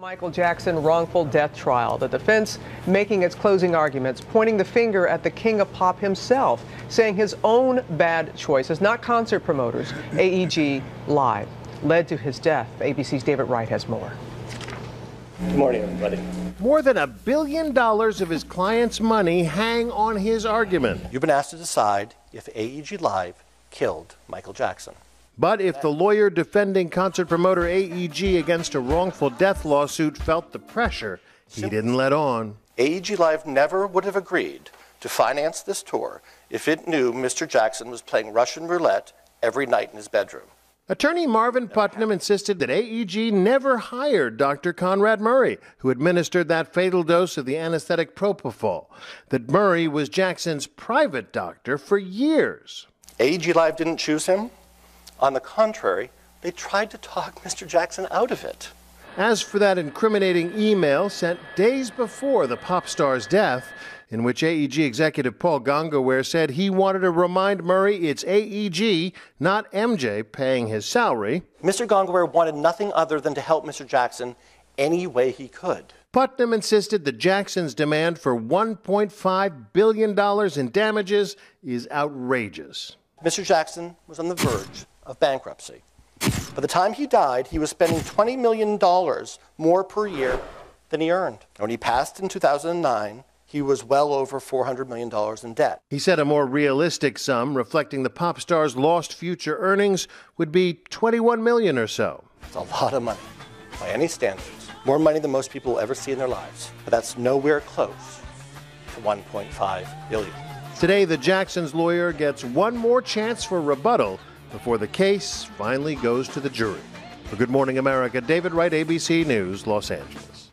Michael Jackson wrongful death trial. The defense making its closing arguments, pointing the finger at the king of pop himself, saying his own bad choices, not concert promoters, AEG Live, led to his death. ABC's David Wright has more. Good morning, everybody. More than $1 billion of his client's money hang on his argument. You've been asked to decide if AEG Live killed Michael Jackson. But if the lawyer defending concert promoter AEG against a wrongful death lawsuit felt the pressure, he didn't let on. AEG Live never would have agreed to finance this tour if it knew Mr. Jackson was playing Russian roulette every night in his bedroom. Attorney Marvin Putnam insisted that AEG never hired Dr. Conrad Murray, who administered that fatal dose of the anesthetic propofol, that Murray was Jackson's private doctor for years. AEG Live didn't choose him. On the contrary, they tried to talk Mr. Jackson out of it. As for that incriminating email sent days before the pop star's death, in which AEG executive Paul Gongaware said he wanted to remind Murray it's AEG, not MJ, paying his salary. Mr. Gongaware wanted nothing other than to help Mr. Jackson any way he could. Putnam insisted that Jackson's demand for $1.5 billion in damages is outrageous. Mr. Jackson was on the verge of bankruptcy. By the time he died, he was spending $20 million more per year than he earned. When he passed in 2009, he was well over $400 million in debt. He said a more realistic sum, reflecting the pop star's lost future earnings, would be $21 million or so. It's a lot of money, by any standards. More money than most people will ever see in their lives. But that's nowhere close to $1.5 billion. Today, the Jacksons' lawyer gets one more chance for rebuttal before the case finally goes to the jury. For Good Morning America, David Wright, ABC News, Los Angeles.